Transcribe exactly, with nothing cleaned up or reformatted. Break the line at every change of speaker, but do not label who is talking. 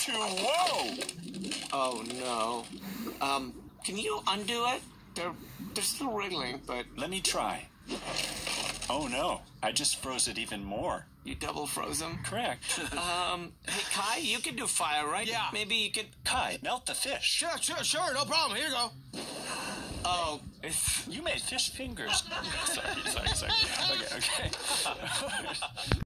too. Whoa!
Oh, no. Um, can you undo it? They're, they're still wriggling, but...
Let me try. Oh, no. I just froze it even more.
You double froze them?
Correct.
um, hey, Kai, you can do fire, right?
Yeah.
Maybe you could...
Kai, melt the fish.
Sure, sure, sure. No problem. Here you go.
Oh, it's...
You made fish fingers. sorry, sorry, sorry. Okay, okay.